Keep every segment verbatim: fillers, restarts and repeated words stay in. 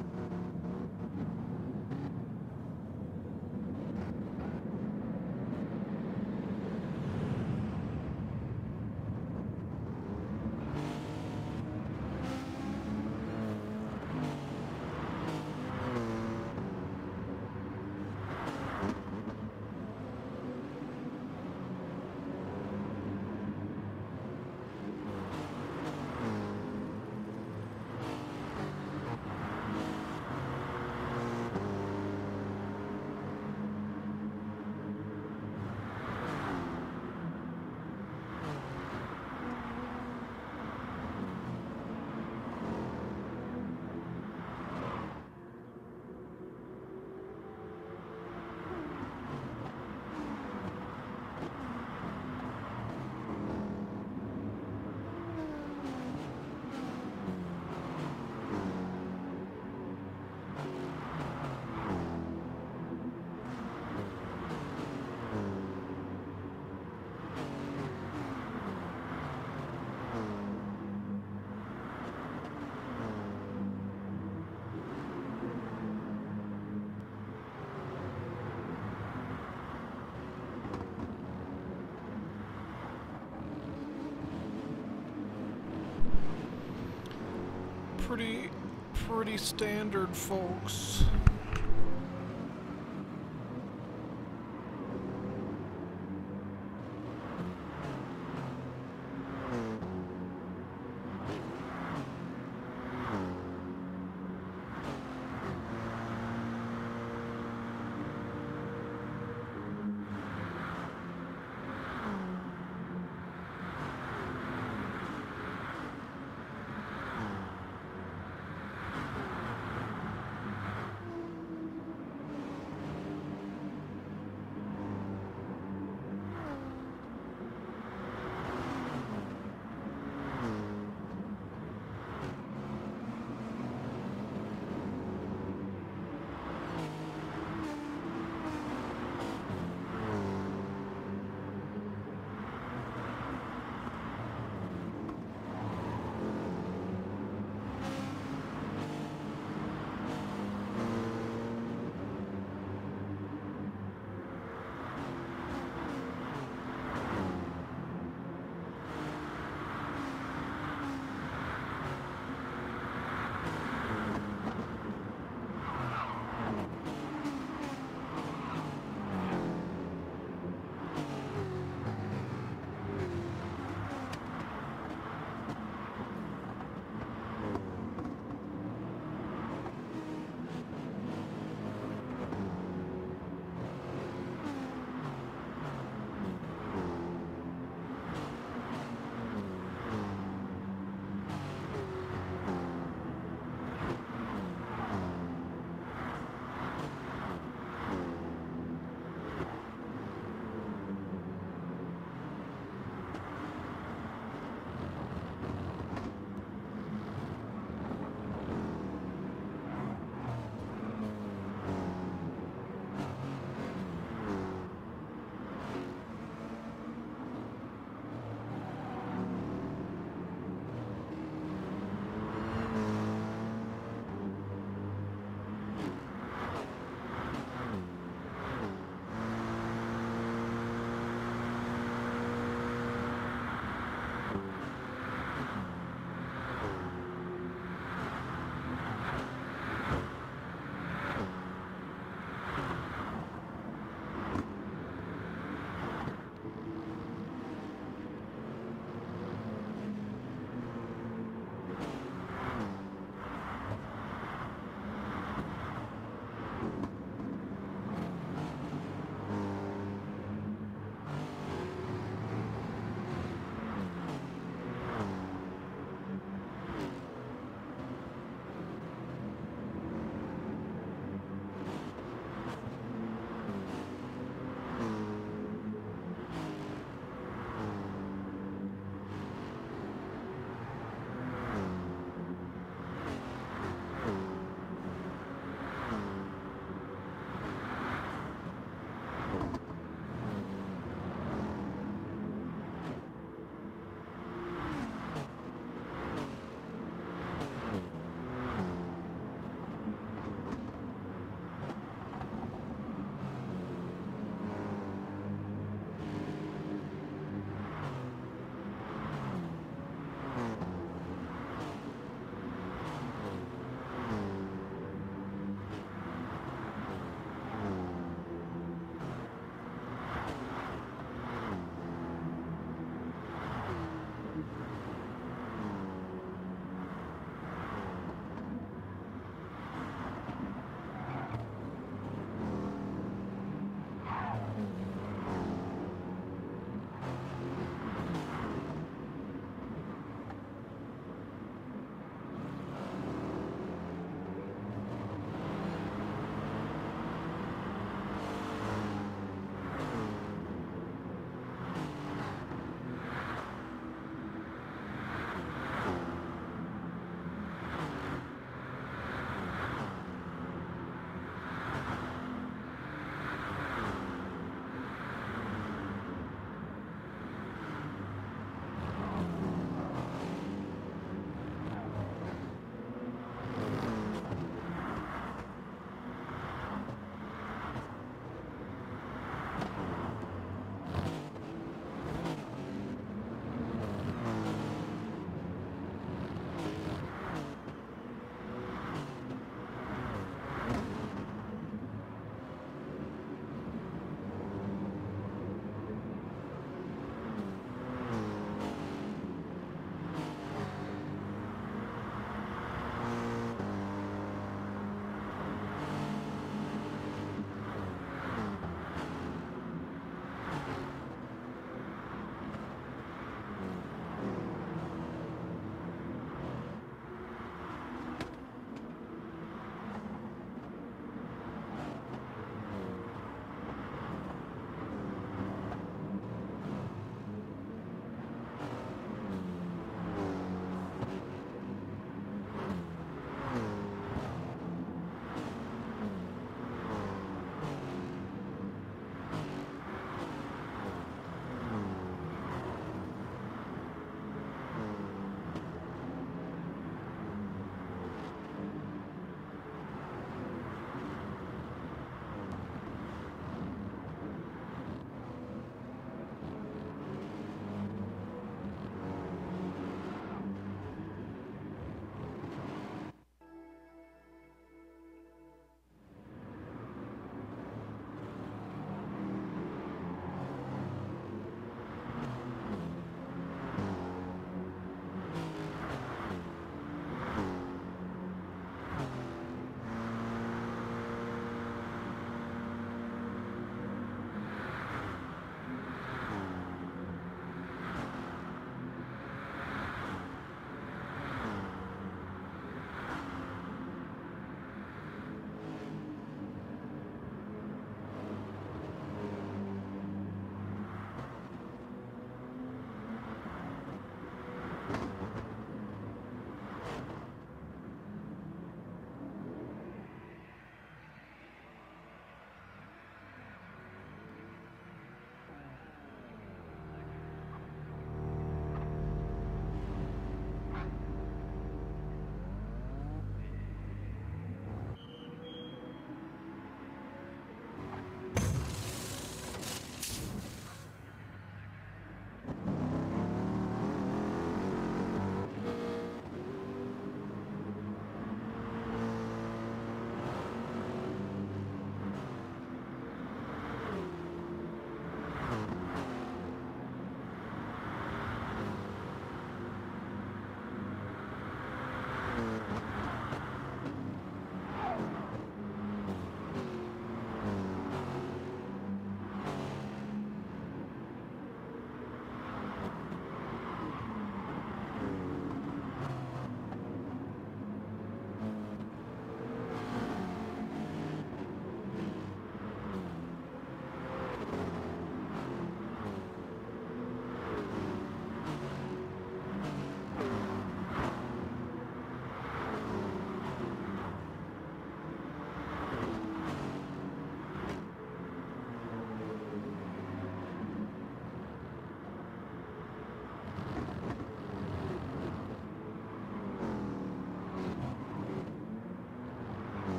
Pretty, pretty standard, folks.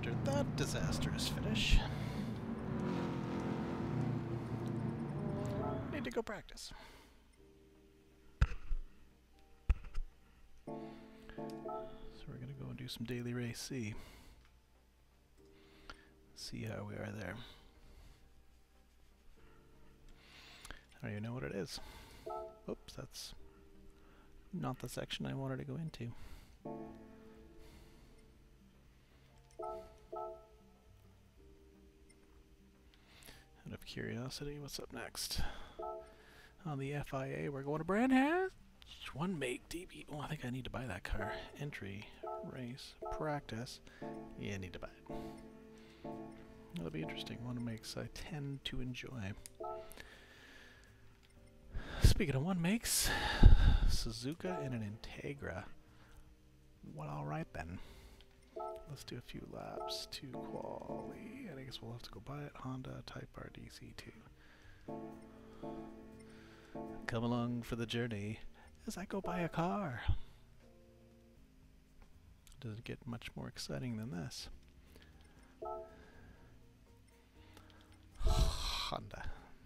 after that disastrous finish, need to go practice. So we're going to go and do some daily race C. See how we are there. I don't even know what it is. Oops, that's not the section I wanted to go into. Out of curiosity, what's up next? On the F I A, we're going to Brandhatch. One make D B. Oh, I think I need to buy that car. Entry, race, practice. Yeah, I need to buy it. That'll be interesting. One makes I tend to enjoy. Speaking of one makes, Suzuka and an Integra. Well, alright then. Let's do a few laps to quali. I guess we'll have to go buy it. Honda Type R D C two. Come along for the journey as I go buy a car. Doesn't get much more exciting than this. Honda.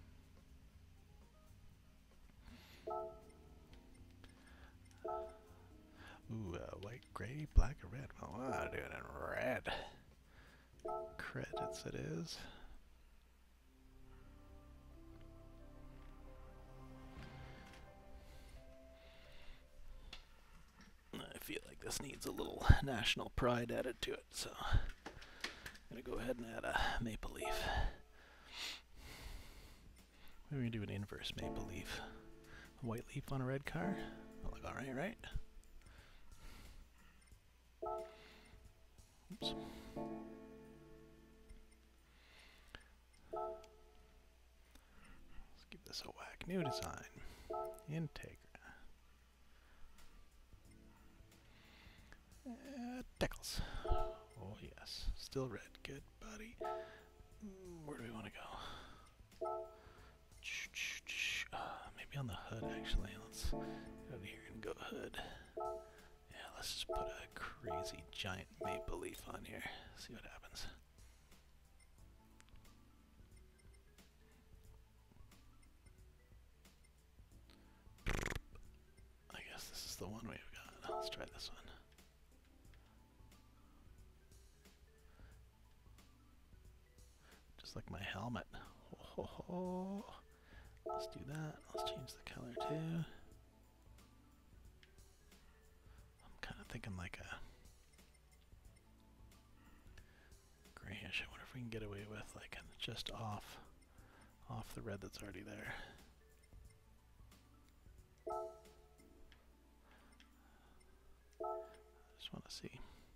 Ooh, uh, white, gray, black, or red. Well, I'll do it in red. Credits it is. I feel like this needs a little national pride added to it, so I'm going to go ahead and add a maple leaf. We're going to do an inverse maple leaf. A white leaf on a red car. That'll look alright, right? Oops. Let's give this a whack. New design. Integra. Uh, Decals. Oh yes. Still red. Good, buddy. Mm, where do we want to go? Uh, maybe on the hood, actually. Let's go over here and go hood. Yeah, let's just put a crazy giant maple leaf on here. See what happens. I guess this is the one we've got. Let's try this one. Just like my helmet. Ho, ho, ho. Let's do that. Let's change the color too. I'm kind of thinking like a grayish. I wonder if we can get away with like just off, off the red that's already there. I just want to see.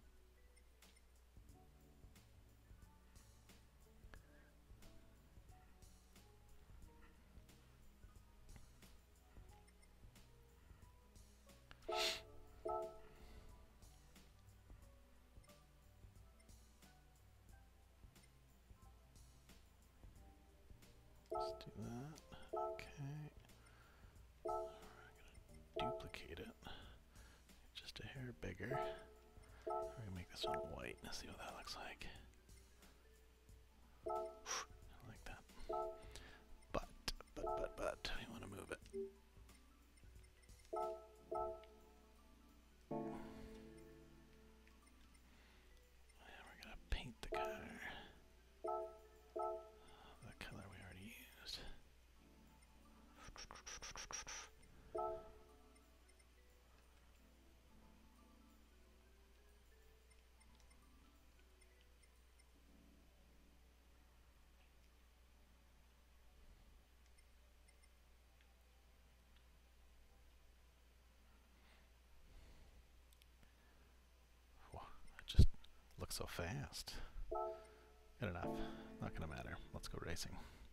Let's do that. Okay. We're going to duplicate it. Just a hair bigger. We're going to make this one white. Let's see what that looks like. I like that. But, but, but, but, we want to move it. And we're going to paint the car. The color we already used. Whoa, it just looks so fast. Good enough. Not gonna matter. Let's go racing.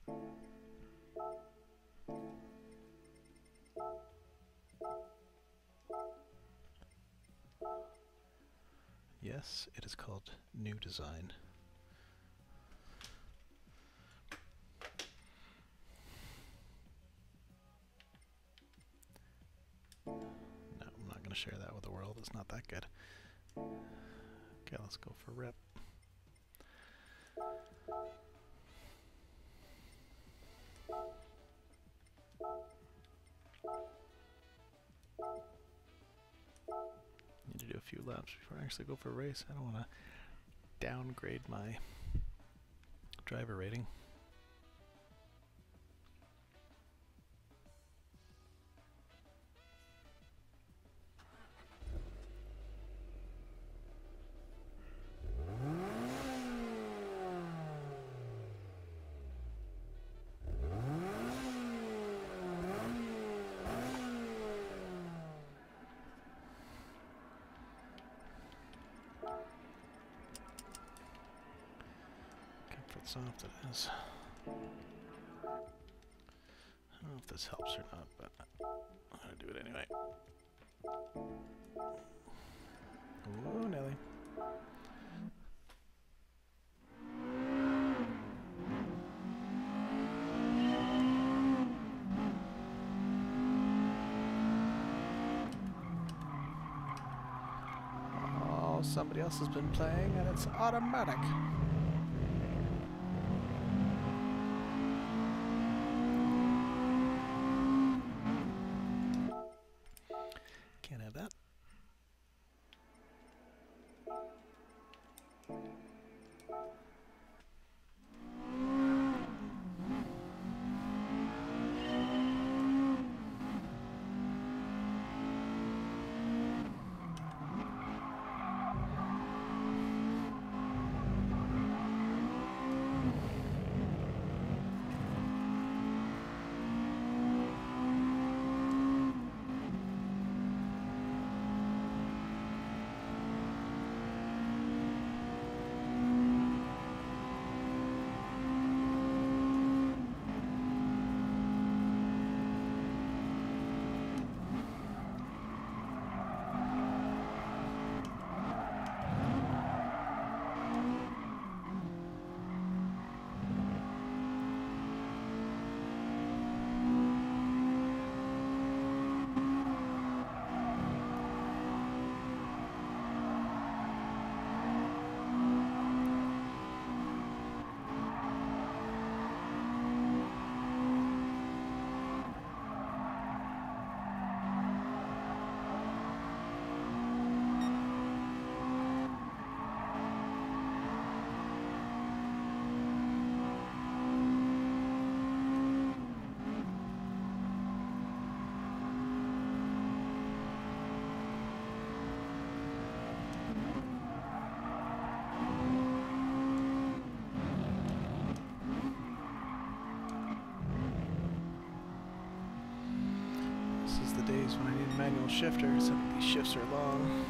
Yes, it is called New Design. No, I'm not gonna share that with the world. It's not that good. Okay, let's go for rip. few laps before I actually go for a race. I don't want to downgrade my driver rating. Soft it is. I don't know if this helps or not, but I'm gonna do it anyway. Ooh, Nelly. Oh, somebody else has been playing and it's automatic. Days when I need a manual shifter, so these shifts are long.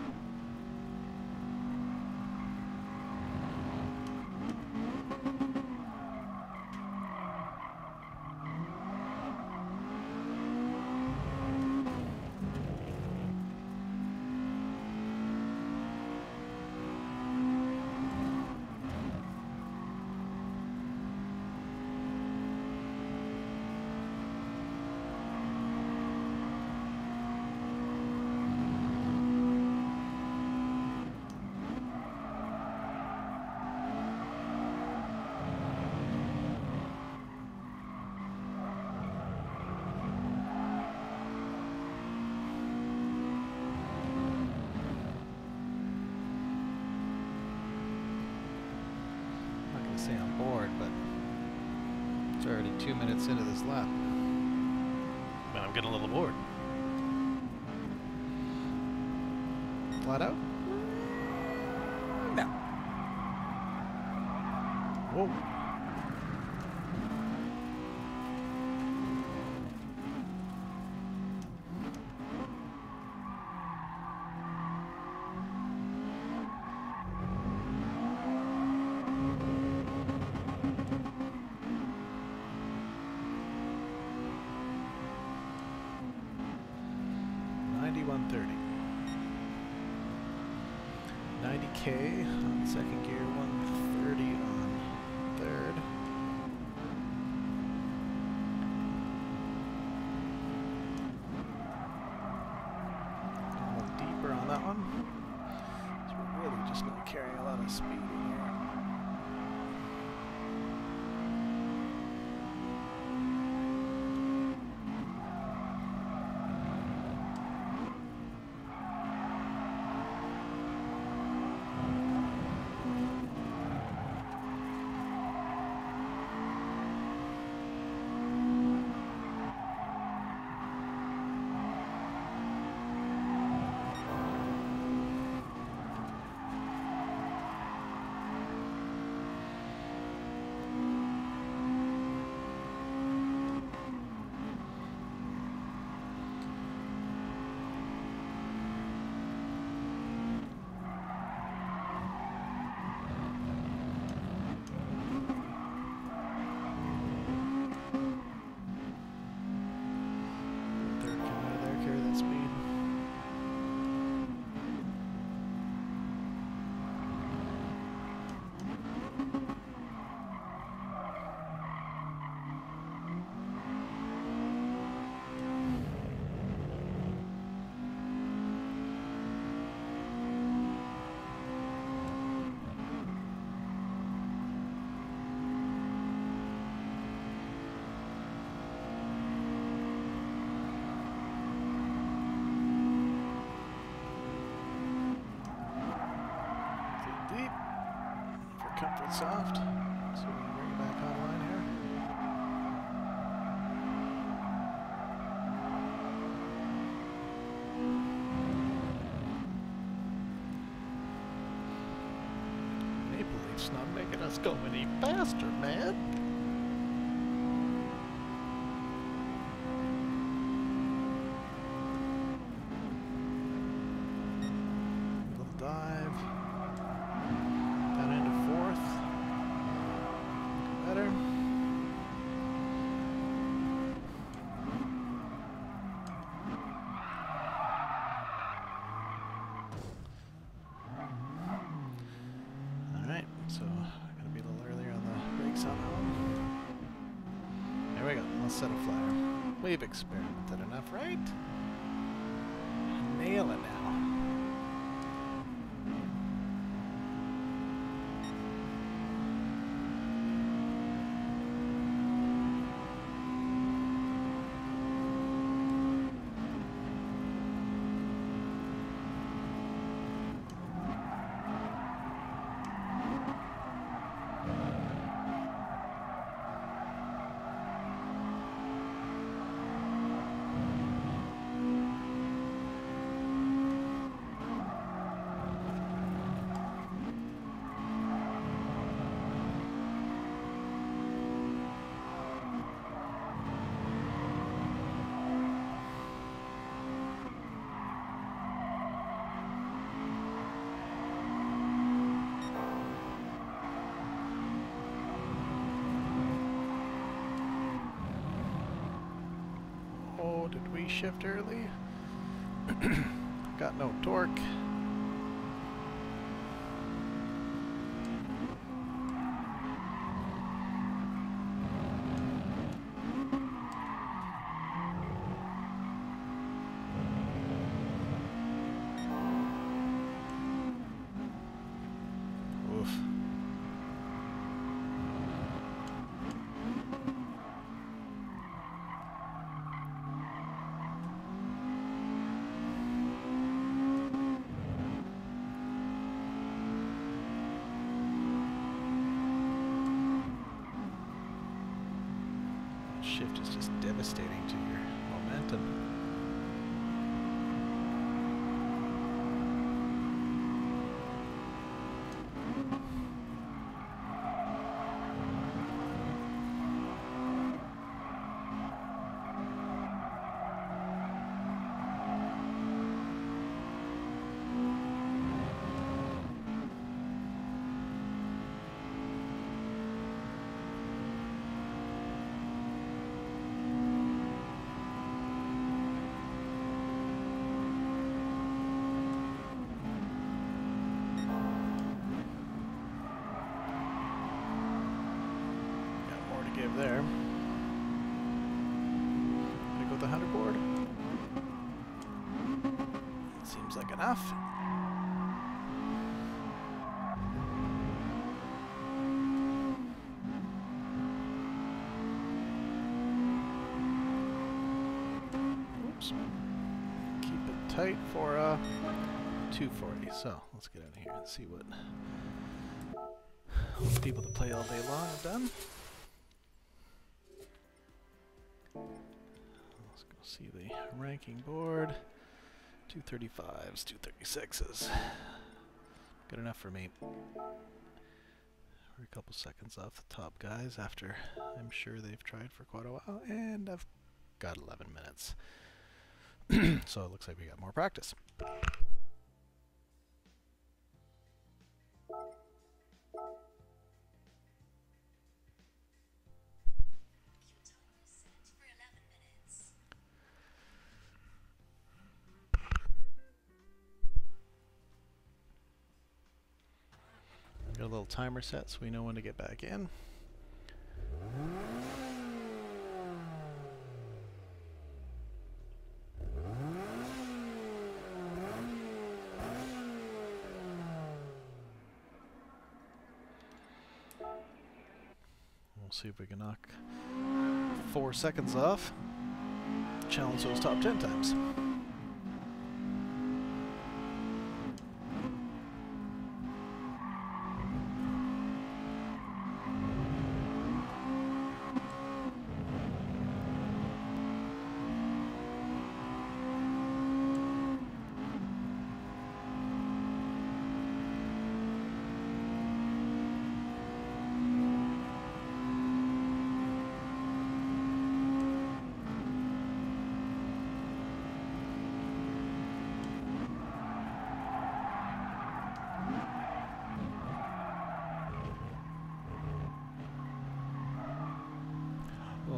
Say I'm bored, but it's already two minutes into this lap. But I'm getting a little bored. Flat out? No. Whoa. ninety-one thirty. ninety K on second gear, one thirty on third. A little deeper on that one. So we're really just not carrying a lot of speed in here. it soft. So we can bring it back online here. Maple Leaf's not making us go any faster, man. Dive down into fourth. Better. All right, so gotta be a little earlier on the brakes on that one. There we go. Let's set a flyer. We've experimented enough, right? Nail it now. Did we shift early? Got no torque. Oof. Shift is just devastating to your momentum. There. Gonna go with the hundred board. Seems like enough. Oops. Keep it tight for uh, two forty. So let's get in here and see what all the people that play all day long have done. Let's go see the ranking board. two thirty-fives, two thirty-sixes. Good enough for me. We're a couple seconds off the top guys after I'm sure they've tried for quite a while, and I've got eleven minutes. So it looks like we got more practice. Got a little timer set so we know when to get back in. We'll see if we can knock four seconds off. Challenge those top ten times.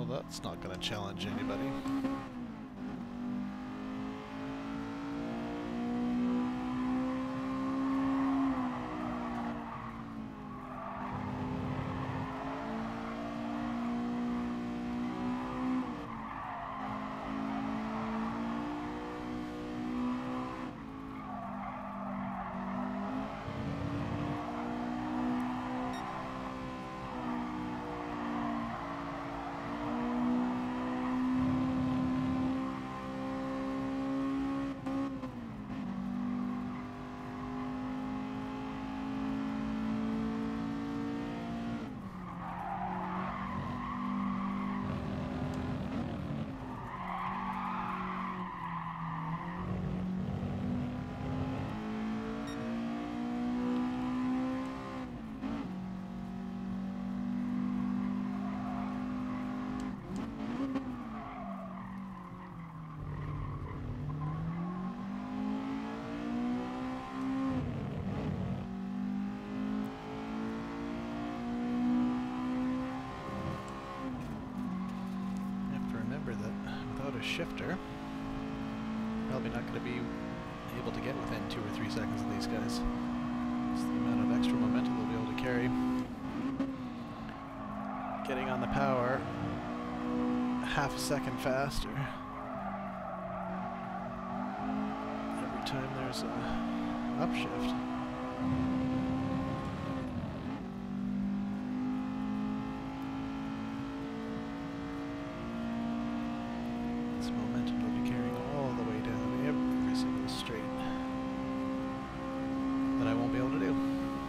that's not going to challenge anybody. Shifter, probably not going to be able to get within two or three seconds of these guys. It's the amount of extra momentum they'll be able to carry. Getting on the power half a second faster every time there's a upshift. Momentum will be carrying all the way down every single straight that I won't be able to do.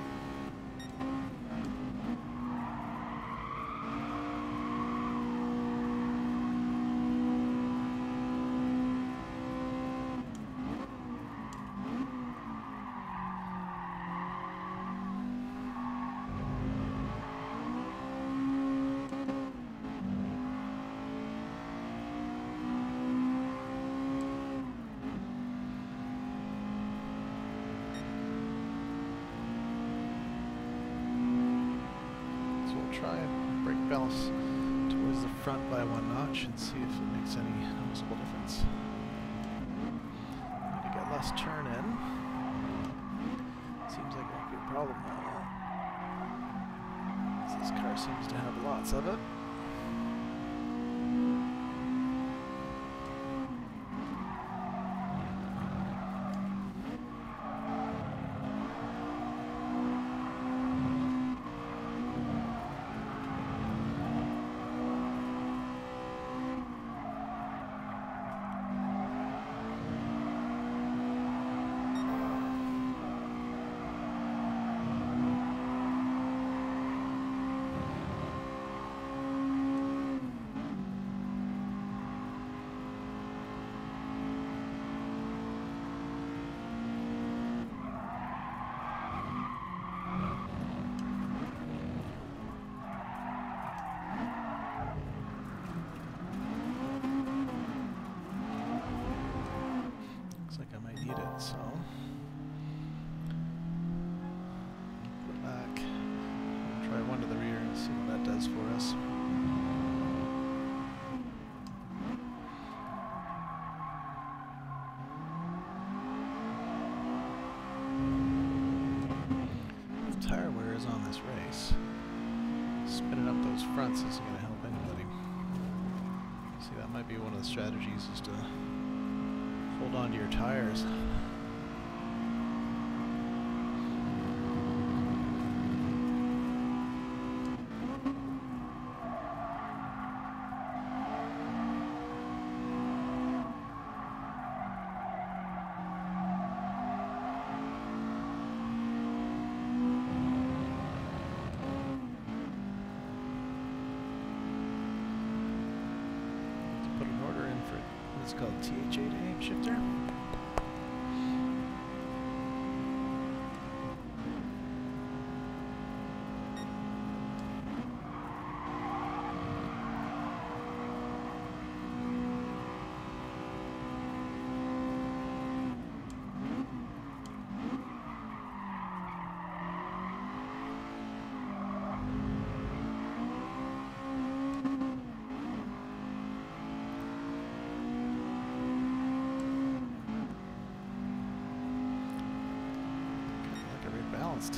Try and brake balance towards the front by one notch and see if it makes any noticeable difference. Need to get less turn in. Seems like it might be a problem now. This car seems to have lots of it. So, put it back. We'll try one to the rear and see what that does for us. If tire wear is on this race, spinning up those fronts isn't going to help anybody. See, that might be one of the strategies, is to hold on to your tires. Put an order in for what's called T H eight A M shifter. balanced.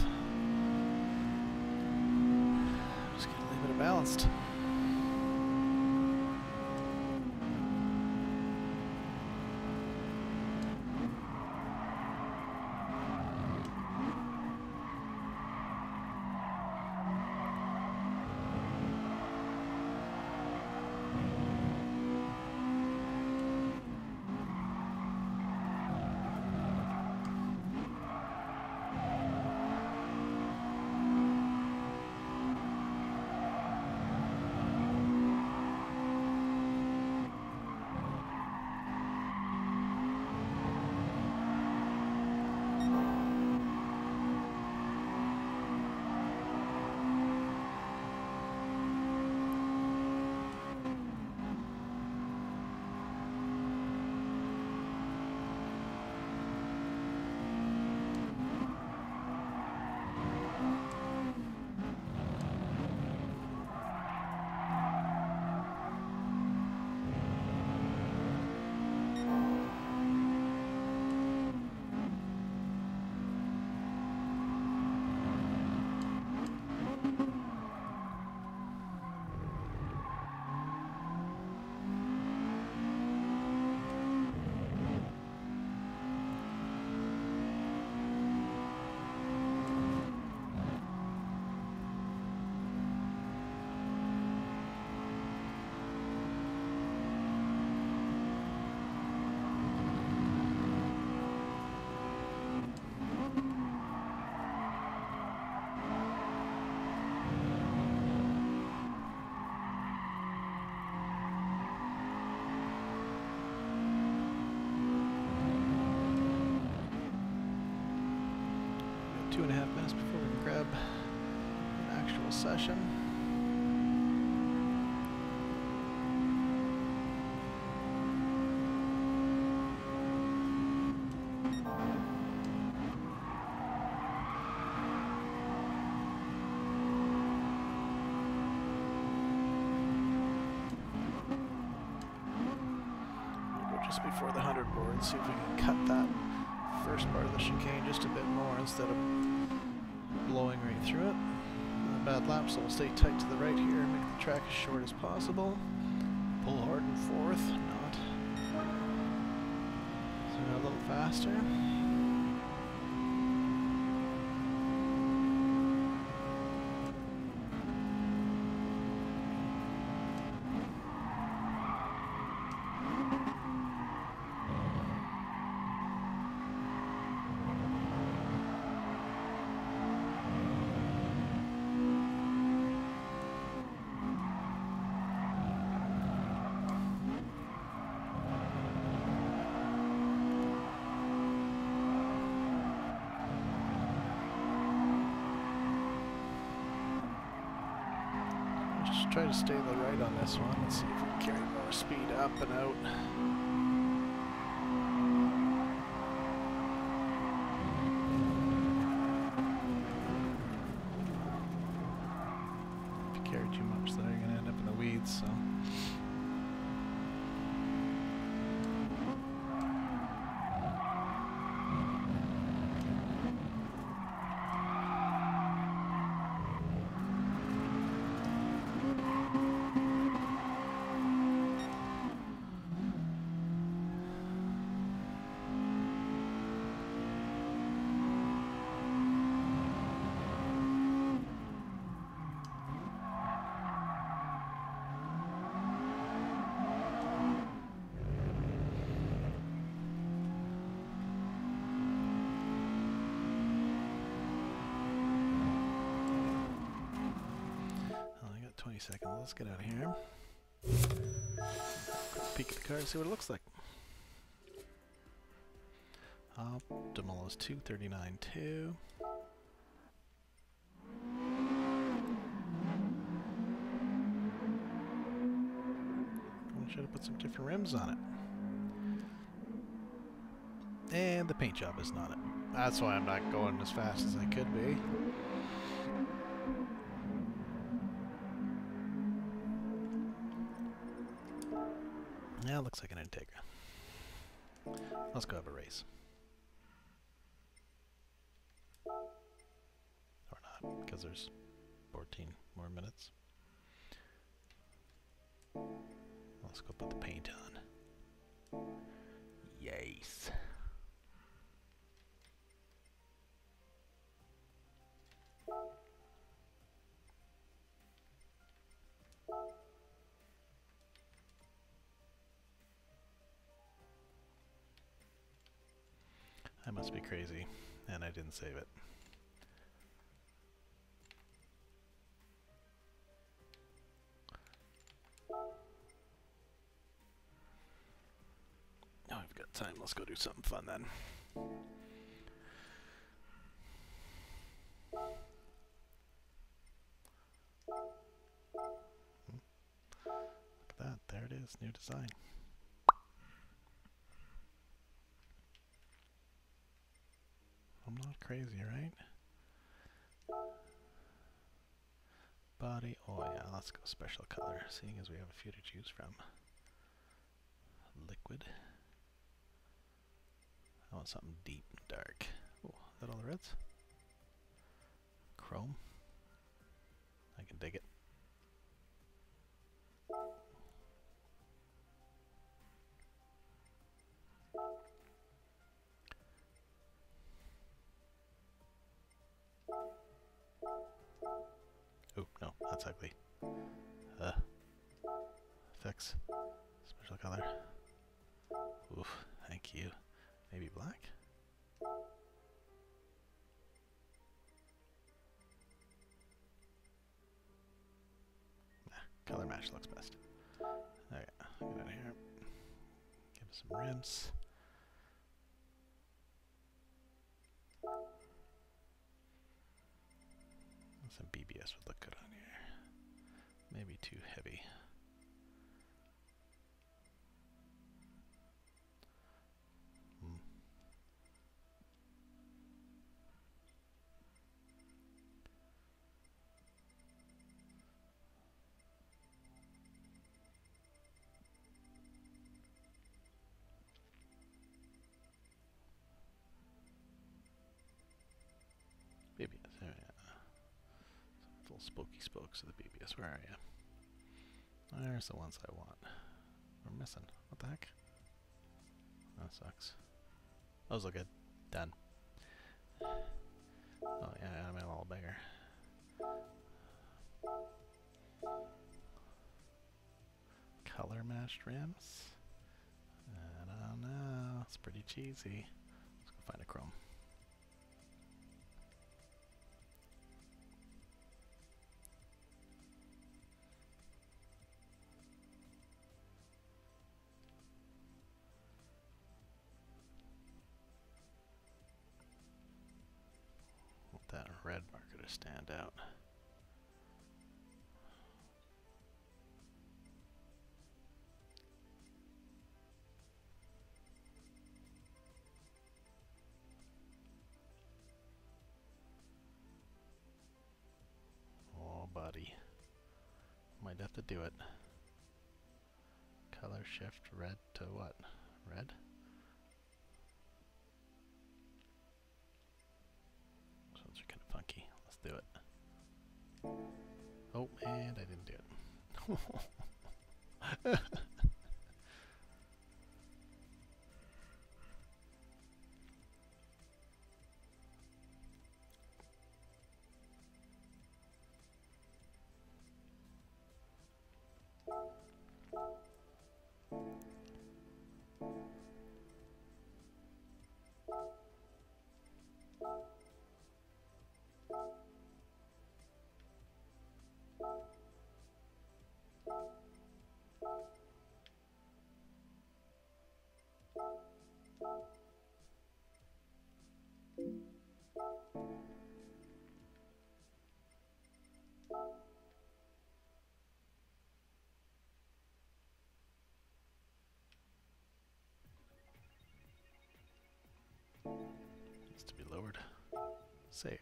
Just gonna leave it balanced. Two and a half minutes before we can grab an actual session. We'll go just before the one hundred board, see if we can cut that first part of the chicane just a bit more instead of blowing right through it. Not a bad lap, so we'll stay tight to the right here, make the track as short as possible. Pull hard and fourth, not. So go a little faster. Try to stay to the right on this one. Let's see if we can carry more speed up and out. If you carry too much, then you're going to end up in the weeds. So. twenty seconds. Let's get out of here. Peek at the car and see what it looks like. Optimal is two thirty-nine point two. I should have put some different rims on it. And the paint job isn't on it. That's why I'm not going as fast as I could be. Now it looks like an Integra. Let's go have a race. because there's fourteen more minutes. Let's go put the paint on. Yes. I must be crazy, and I didn't save it. Now I've got time, let's go do something fun then. Hmm. Look at that, there it is, new design. I'm not crazy, right? Body, oh yeah, let's go special color, seeing as we have a few to choose from. Liquid. I want something deep and dark. Oh, is that all the reds? Chrome. I can dig it. Oh, no, that's ugly. Uh, fix. Special color. Oof, thank you. Maybe black? Nah, color match looks best. Okay, get out of here. Give us some rims. Some B B S would look good on here. Maybe too heavy. Hmm. B B S, there we are. Some little spooky spokes of the B B S. Where are you? There's the ones I want. We're missing. What the heck? That sucks. Those look good. Done. Oh yeah, I'm a little bigger. Color matched rims? I don't know. It's pretty cheesy. Let's go find a chrome. Want that red marker to stand out. Oh, buddy. Might have to do it. Color shift red to what? Red? Those ones are kind of funky. Let's do it. Oh, and I didn't do it. Needs to be lowered. Save.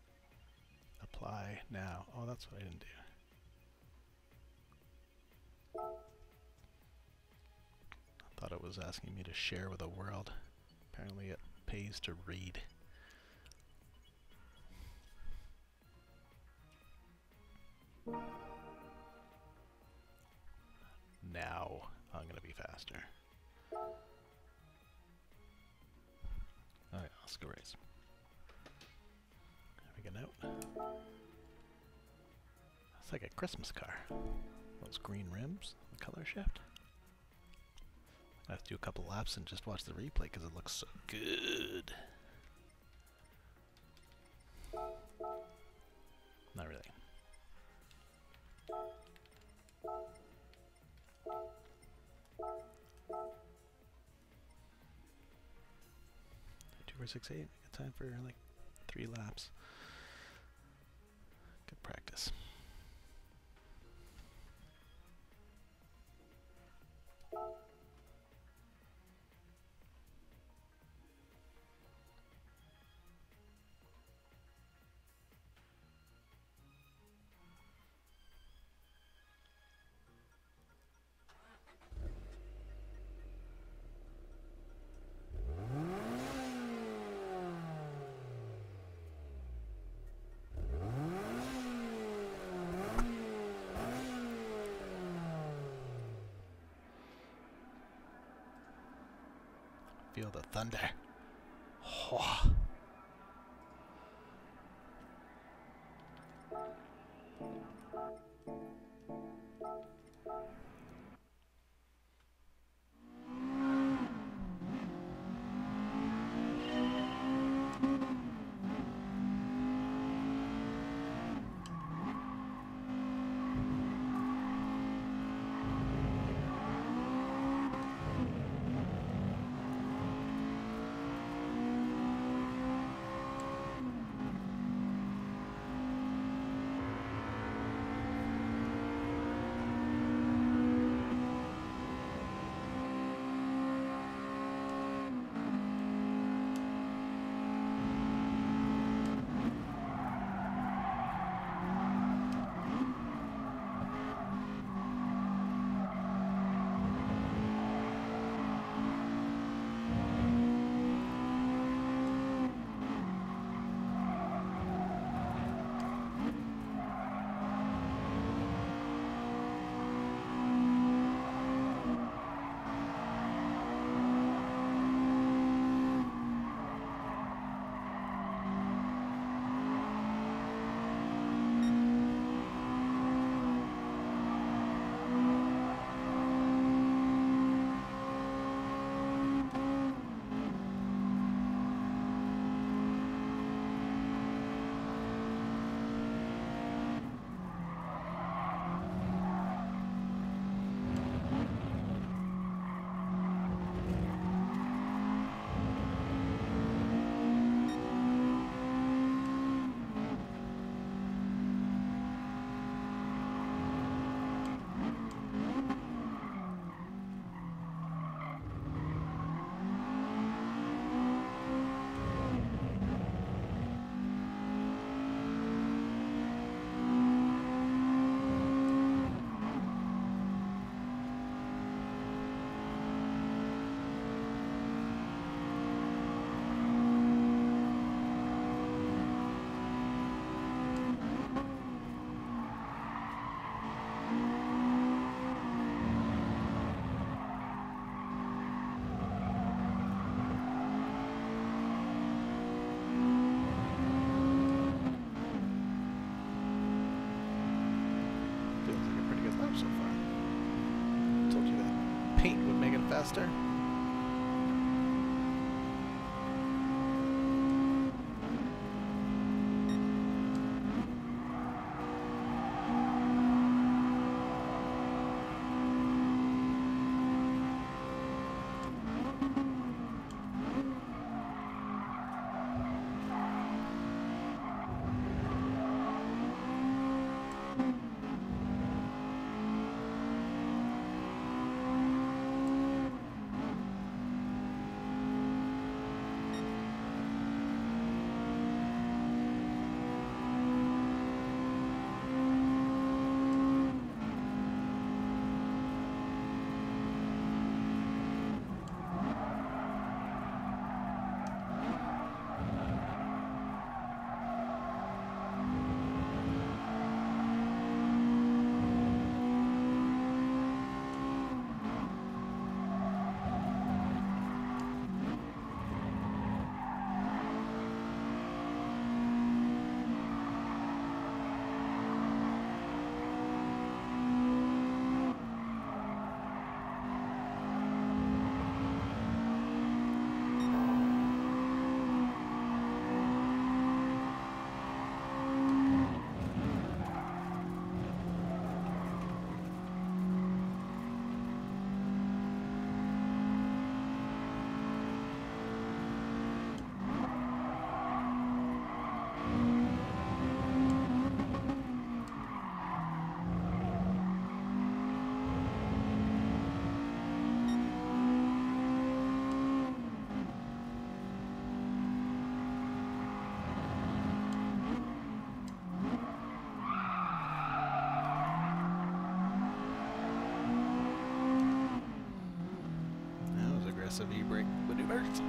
Apply now. Oh, that's what I didn't do. was asking me to share with the world. Apparently it pays to read. Now I'm gonna be faster. Alright, let's go race. Make a note. It's like a Christmas car. Those green rims, the color shift. I have to do a couple laps and just watch the replay because it looks so good. Not really. Two four six eight. Got time for like three laps. Good practice. Feel the thunder. Oh. Faster. aggressive e-brake maneuvers.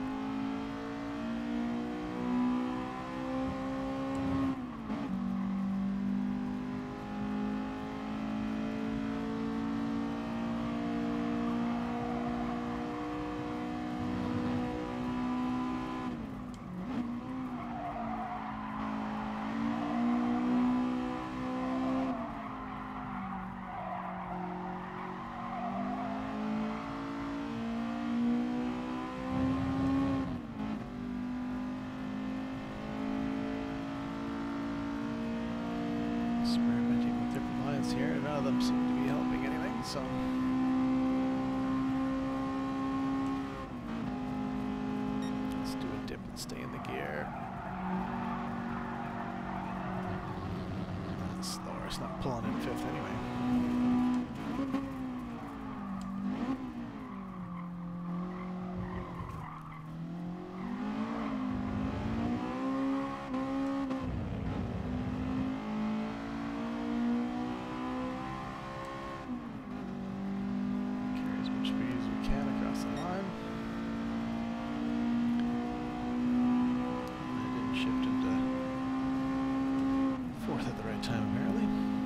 Experimenting with different lines here, none of them seem to be helping anything, so let's do a dip and stay in the gear. That's slower, it's not pulling in fifth anyway. At the right time, apparently.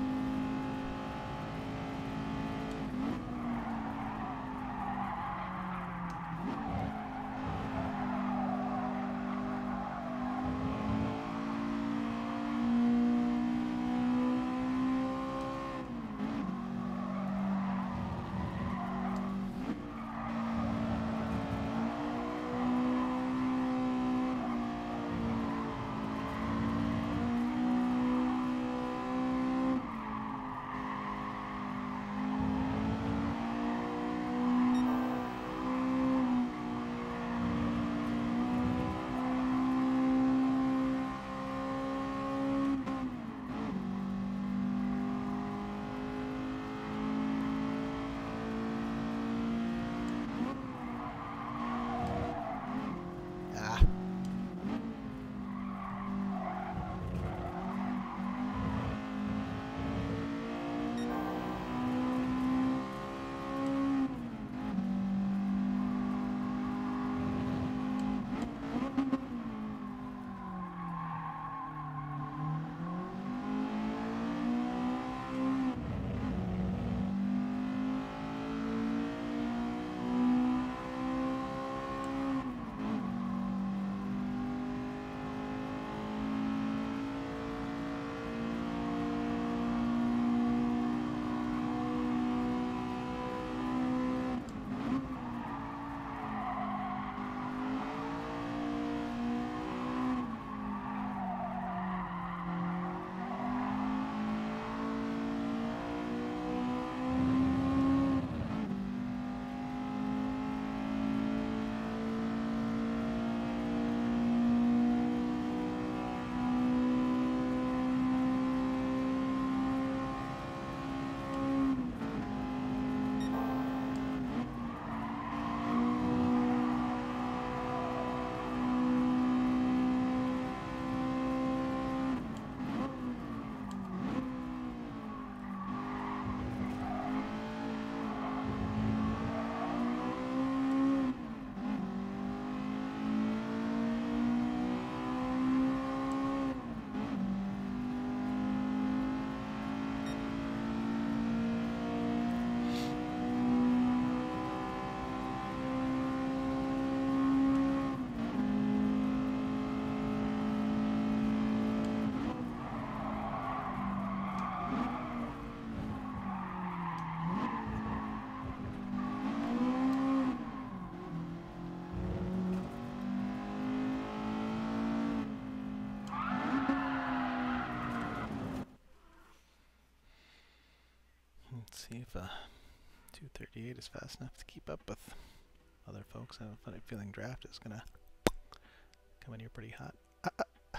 Let's see if uh, two thirty-eight is fast enough to keep up with other folks. I have a funny feeling draft is going to come in here pretty hot. Uh, uh.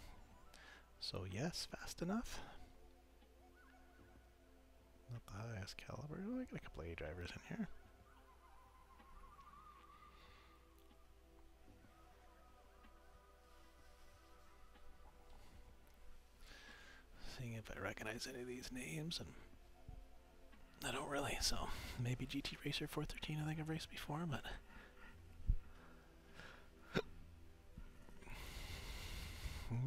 So yes, fast enough. Not the highest caliber. I got a couple of A drivers in here. Seeing if I recognize any of these names, and I don't really, so maybe G T Racer four thirteen, I think I've raced before, but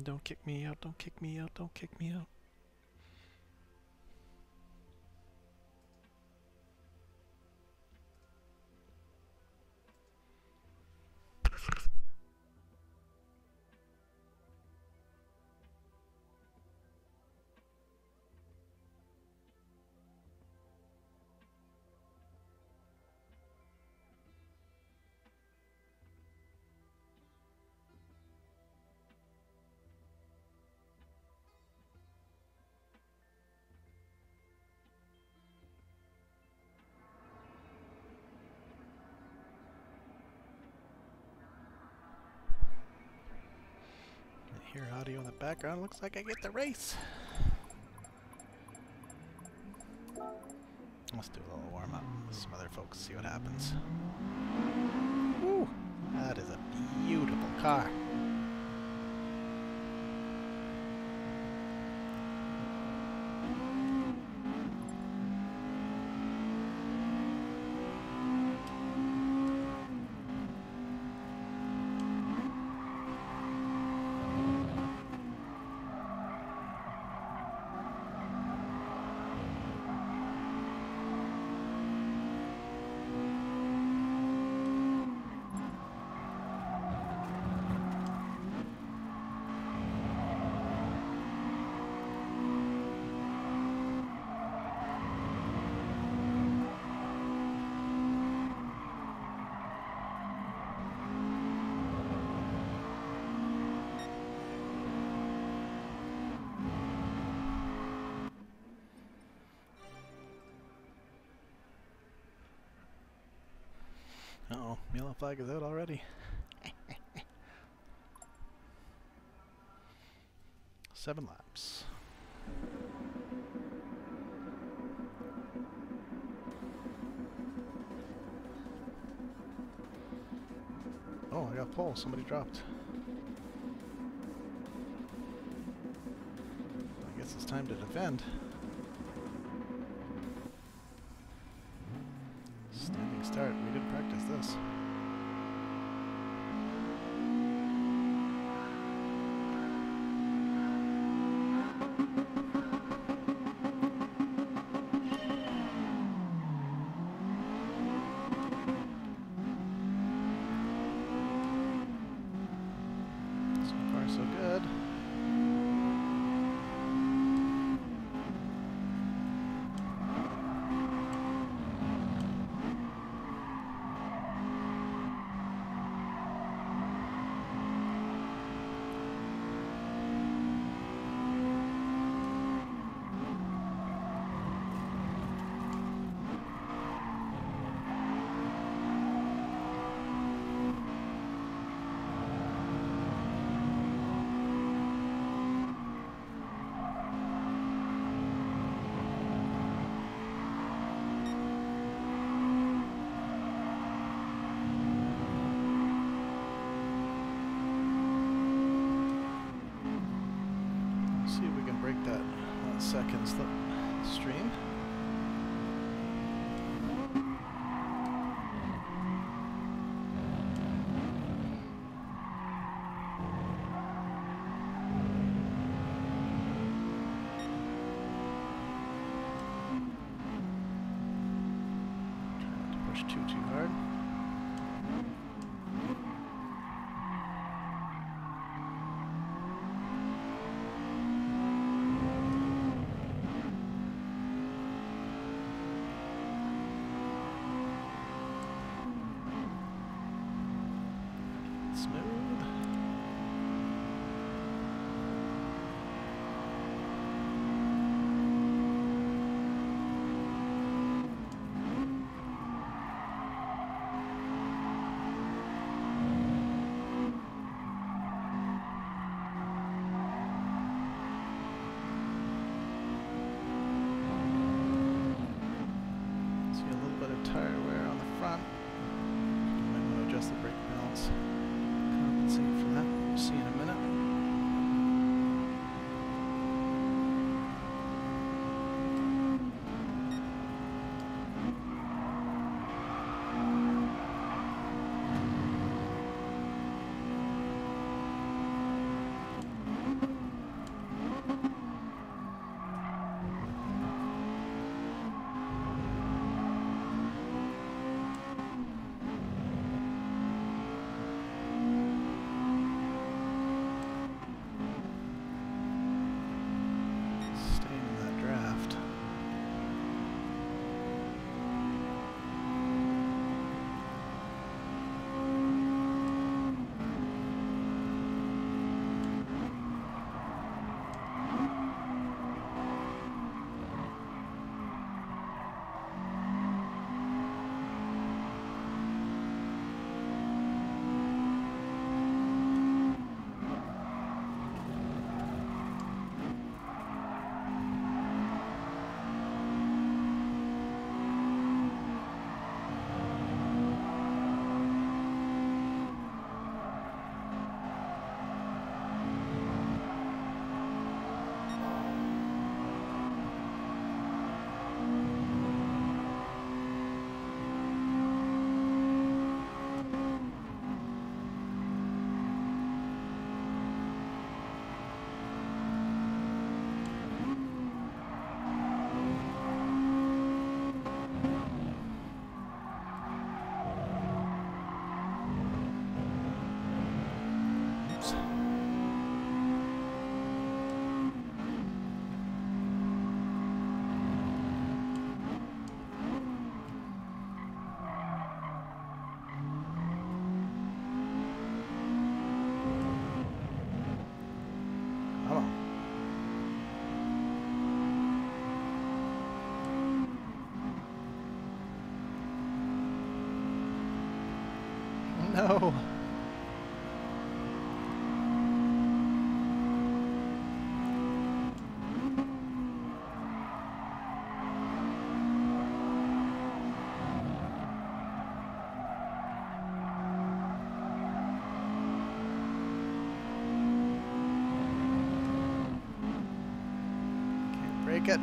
don't kick me out, don't kick me out, don't kick me out. Hear audio in the background. Looks like I get the race. Let's do a little warm up with some other folks, see what happens. Woo! That is a beautiful car. Uh-oh, yellow flag is out already. Seven laps. Oh, I got pole. Somebody dropped. I guess it's time to defend. Standing start. We didn't practice this. So far, so good. See if we can break that one second slip stream. Try not to push too too hard. break it.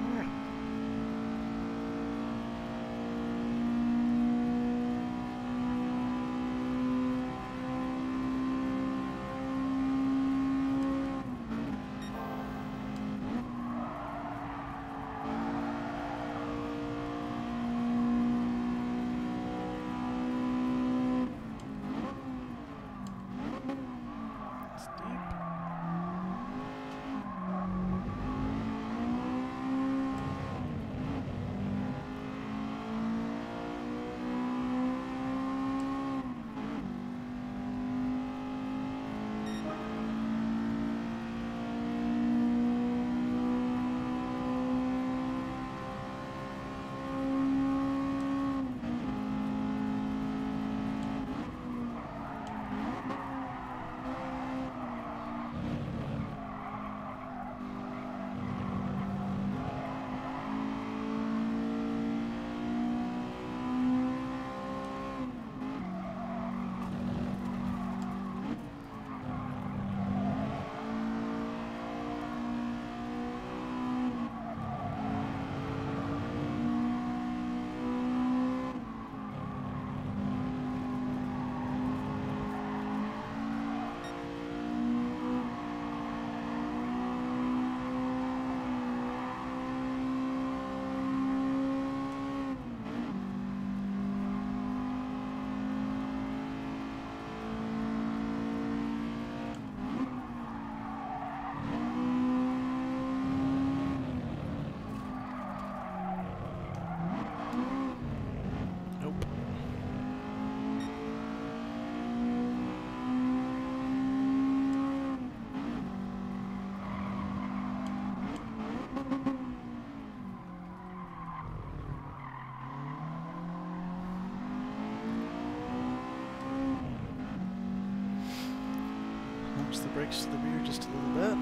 The brakes to the rear just a little bit.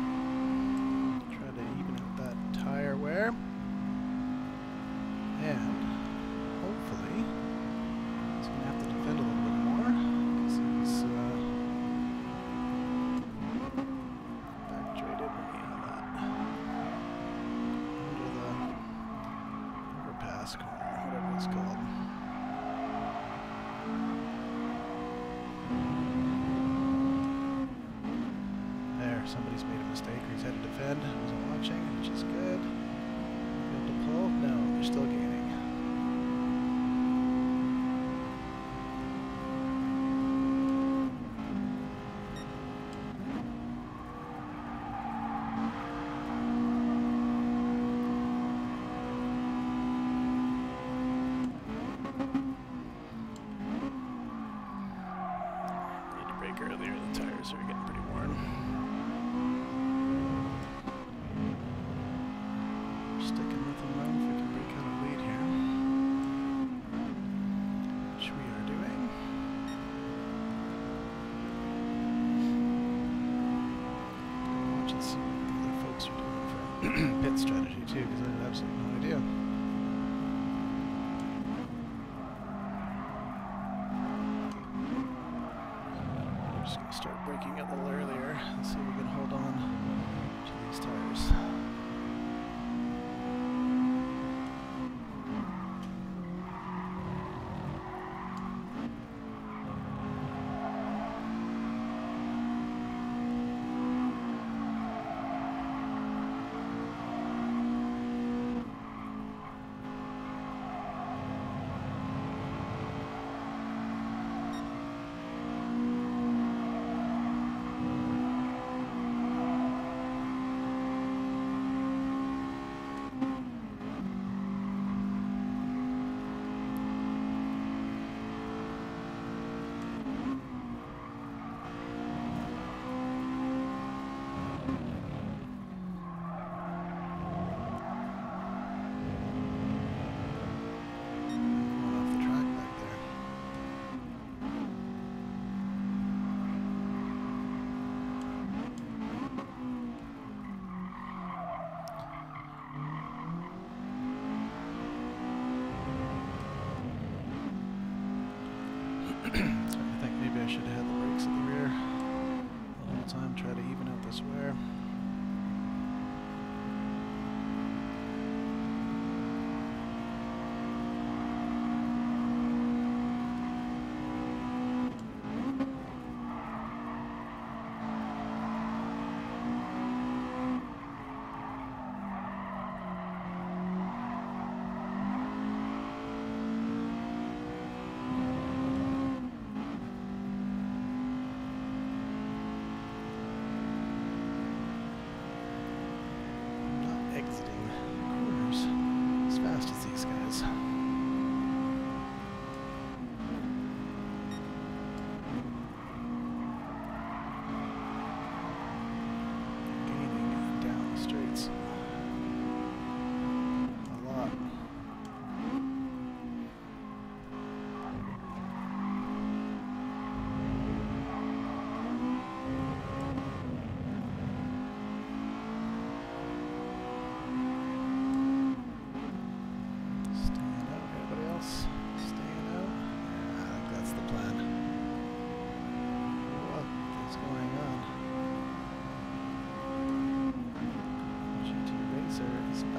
Try to even out that tire wear. And hopefully he's going to have to defend a little bit more because he's uh, backed right in me on that. Under the overpass corner, whatever it's called. Somebody's made a mistake or he's had to defend. I wasn't watching, which is good. Able to pull? No, they're still gaining. Need to brake earlier, the tires are getting pretty worn. Sticking with them now if we can break out a lead here, which we are doing. Watch and see what the other folks are doing for pit strategy too, because I have absolutely no idea. I'm just going to start braking a little earlier and see if we can hold on to these tires.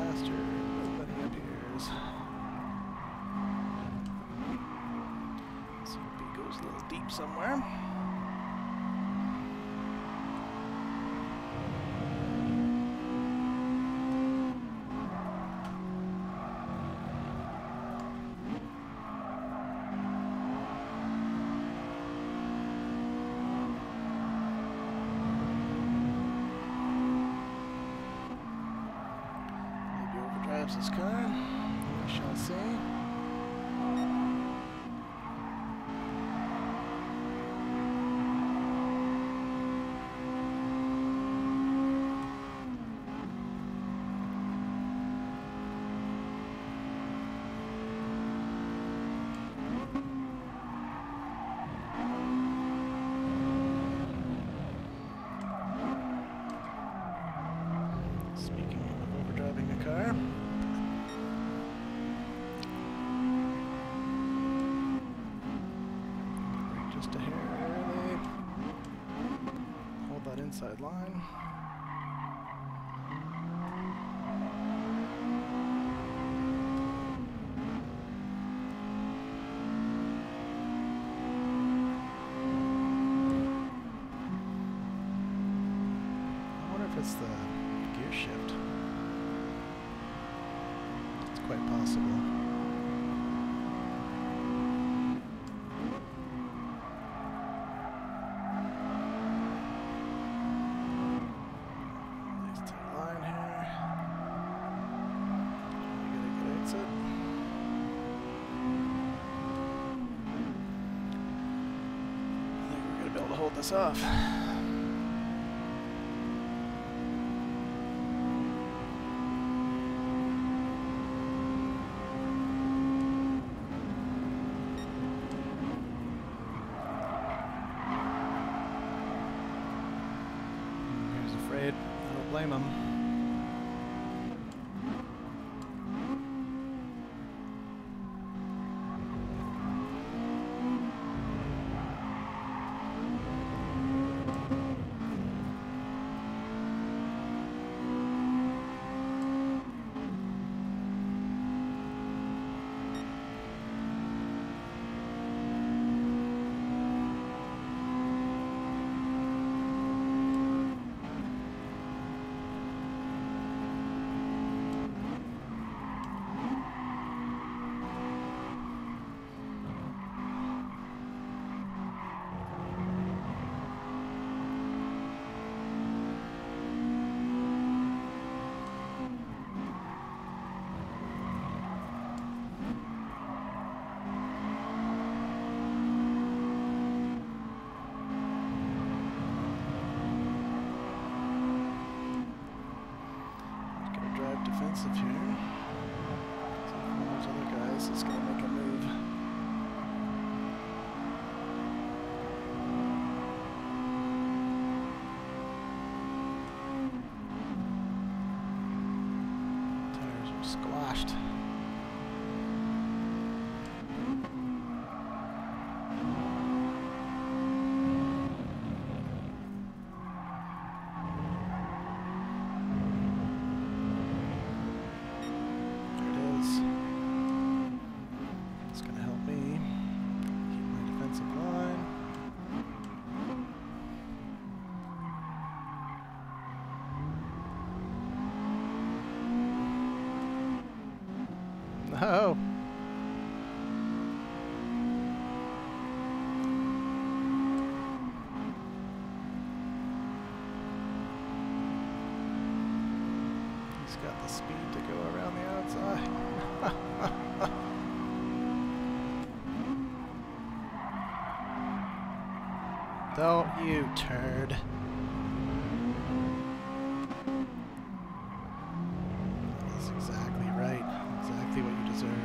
faster, nobody appears. So B goes a little deep somewhere. This car, we shall see. Speaking of overdriving a car. Just a hair early. Hold that inside line. I wonder if it's the gear shift. It's quite possible. Hold this off. He's afraid. I don't blame him. Defensive here. So one of those other guys is going to make a move. Tires are squashed. No. He's got the speed to go around the outside. Don't you turd. That's exactly right. Exactly what you deserve.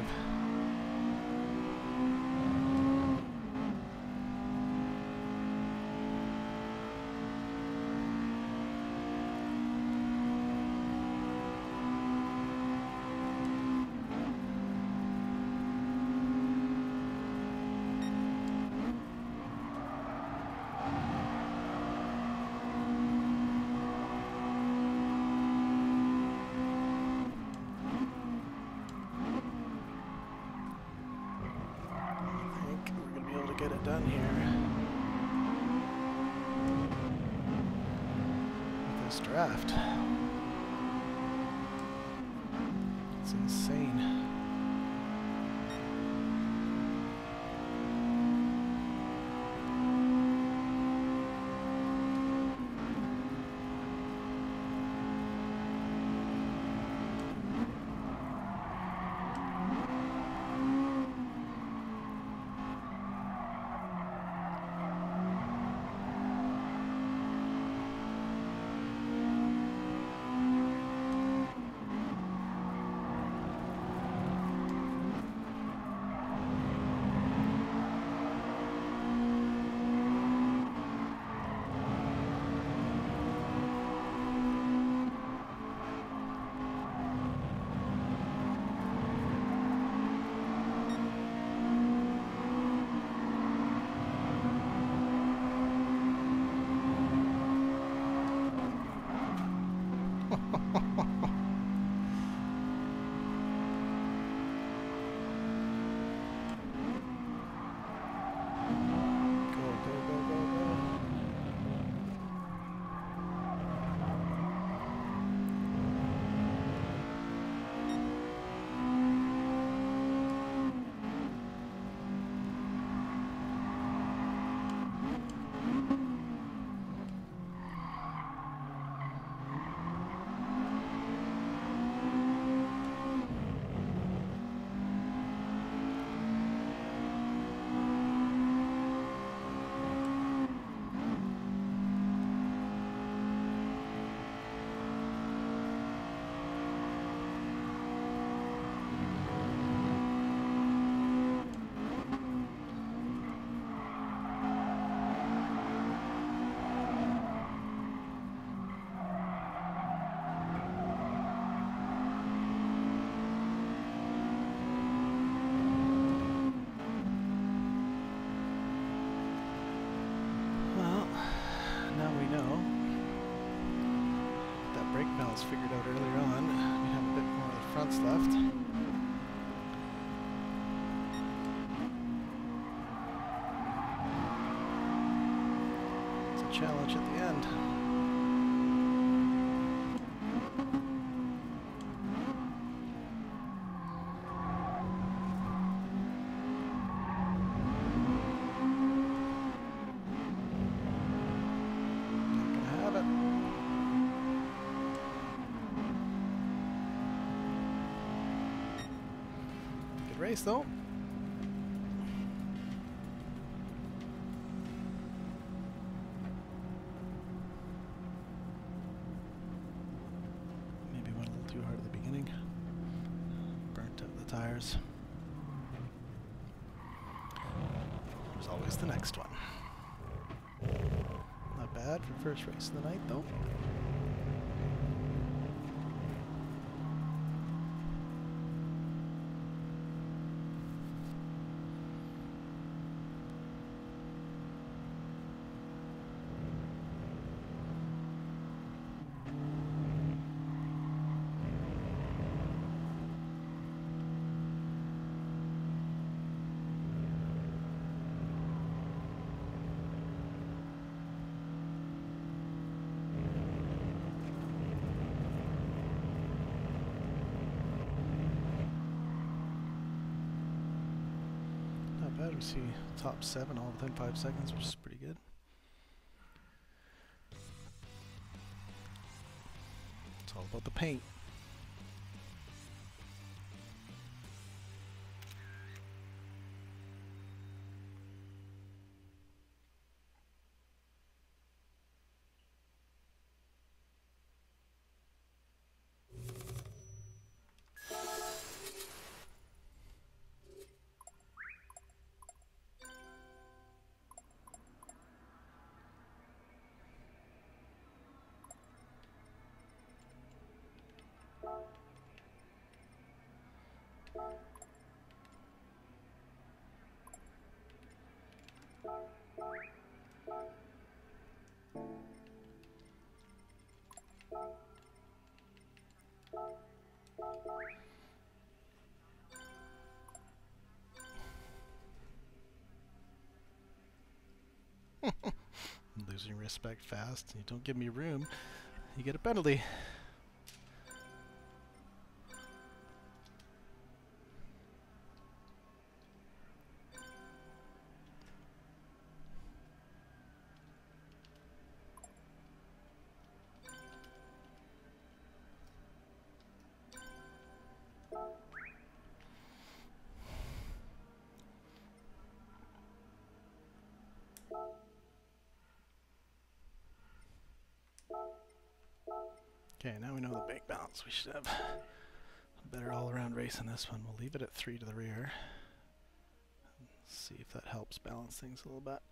about done here with this draft. It's insane. Figured out earlier on, we have a bit more of the fronts left. It's a challenge at the end. Race though. Maybe went a little too hard at the beginning. Burnt out the tires. There's always the next one. Not bad for first race of the night though. We see top seven all within five seconds, which is pretty good. It's all about the paint. losing respect fast, and you don't give me room, you get a penalty. Okay, now we know the bank balance. We should have a better all-around race in this one. We'll leave it at three to the rear. See if that helps balance things a little bit.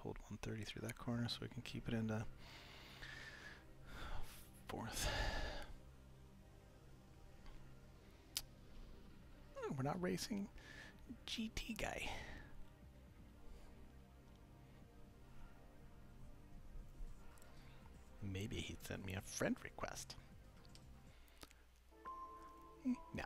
hold one thirty through that corner so we can keep it into fourth. Oh, we're not racing G T guy. Maybe he sent me a friend request. No.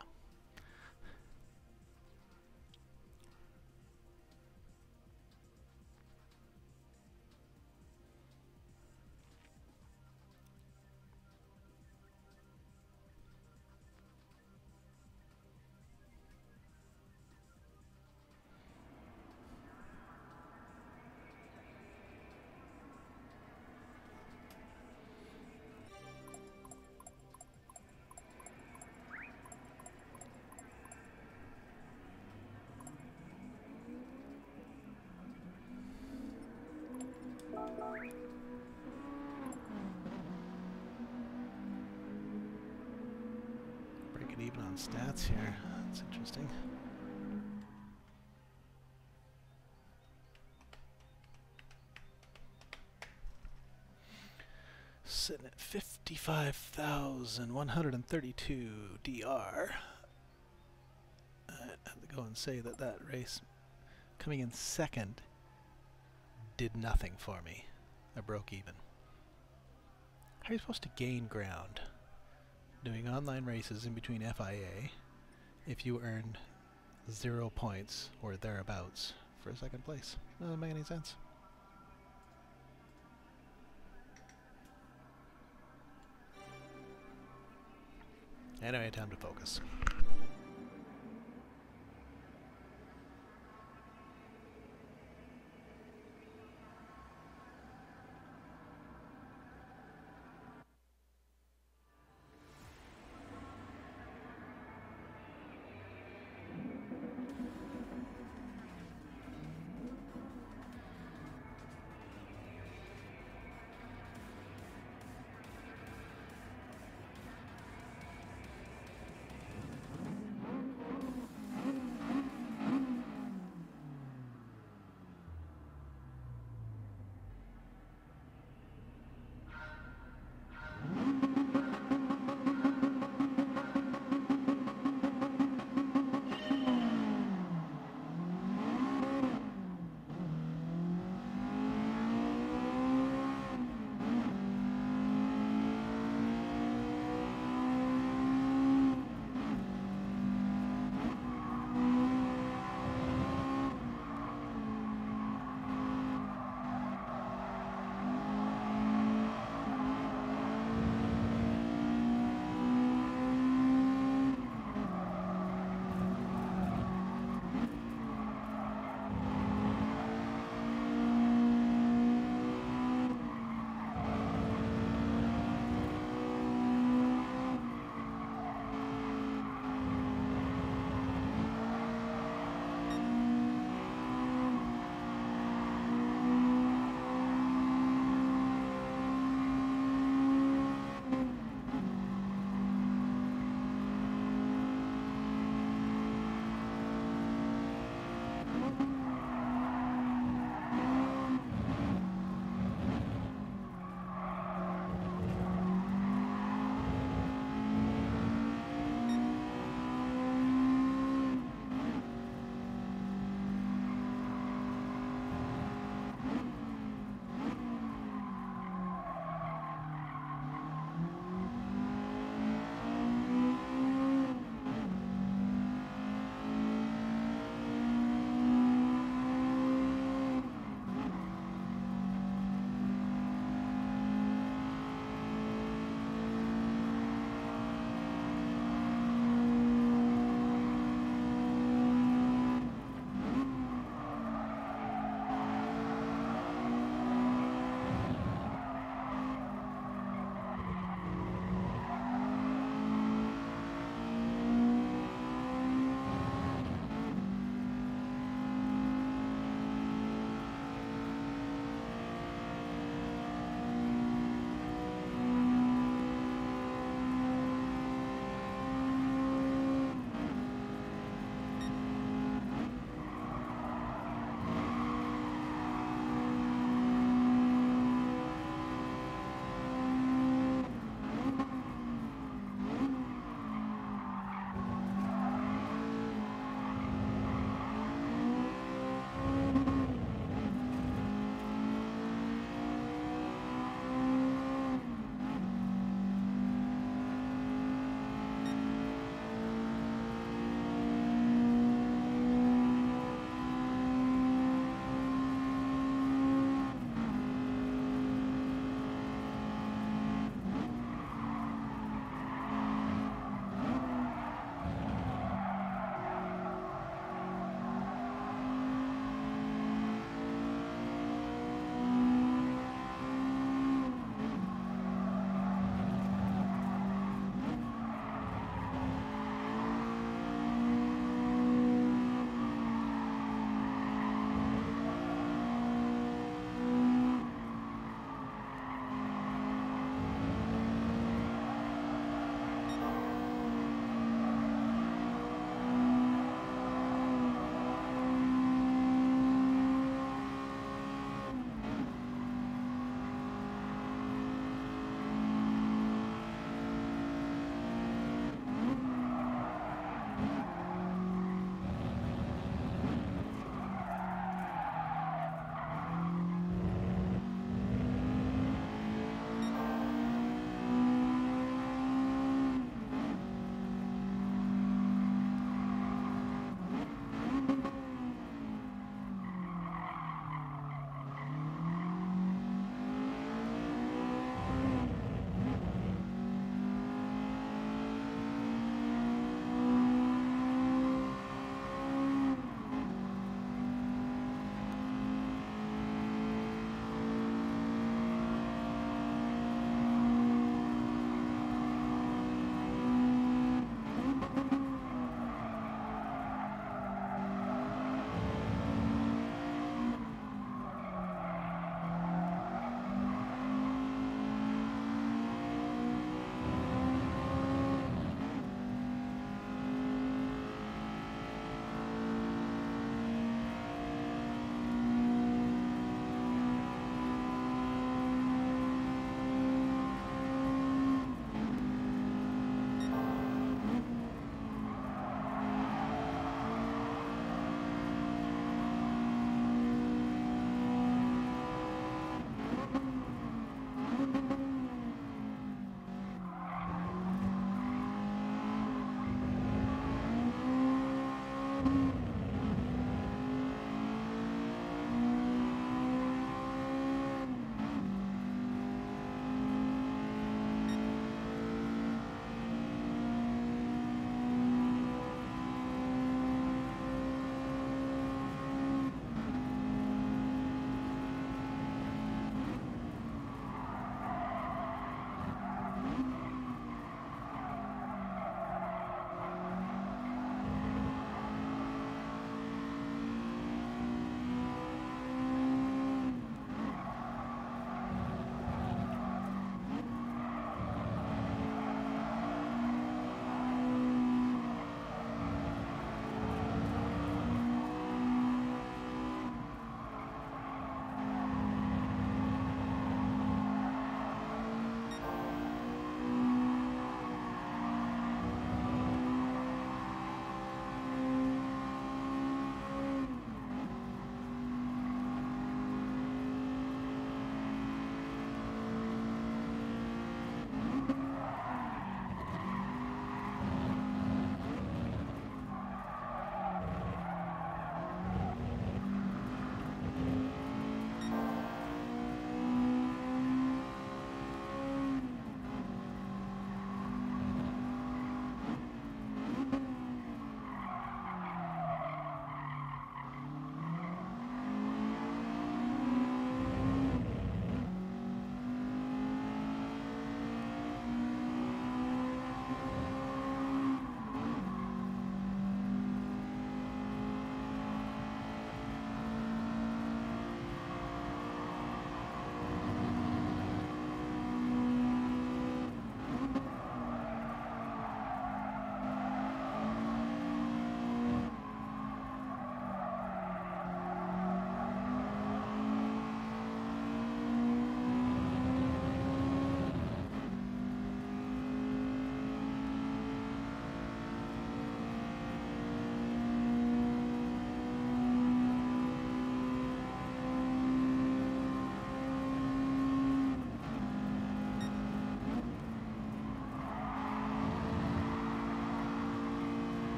Break it even on stats here. That's interesting. Sitting at fifty-five thousand one hundred thirty-two D R. I have to go and say that that race coming in second did nothing for me. I broke even. How are you supposed to gain ground doing online races in between F I A if you earn zero points or thereabouts for a second place? Doesn't make any sense. Anyway, time to focus.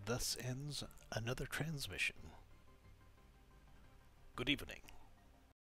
thus ends another transmission. Good evening.